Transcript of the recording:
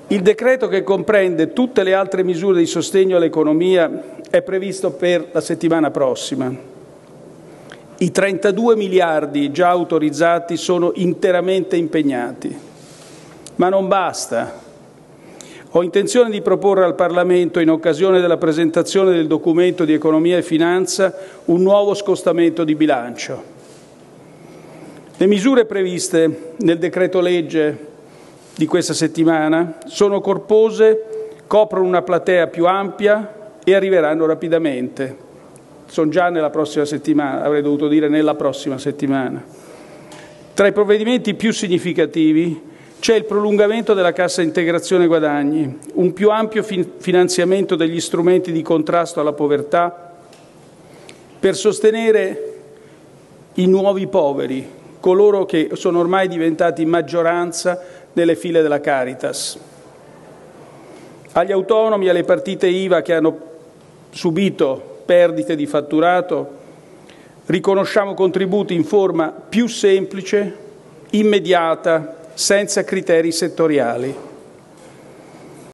Il decreto, che comprende tutte le altre misure di sostegno all'economia, è previsto per la settimana prossima. I 32 miliardi già autorizzati sono interamente impegnati. Ma non basta. Ho intenzione di proporre al Parlamento, in occasione della presentazione del documento di economia e finanza, un nuovo scostamento di bilancio. Le misure previste nel decreto legge di questa settimana sono corpose, coprono una platea più ampia e arriveranno rapidamente. Sono già nella prossima settimana, avrei dovuto dire nella prossima settimana. Tra i provvedimenti più significativi c'è il prolungamento della cassa integrazione guadagni, un più ampio finanziamento degli strumenti di contrasto alla povertà per sostenere i nuovi poveri, coloro che sono ormai diventati maggioranza nelle file della Caritas. Agli autonomi e alle partite IVA che hanno subito perdite di fatturato riconosciamo contributi in forma più semplice, immediata, senza criteri settoriali.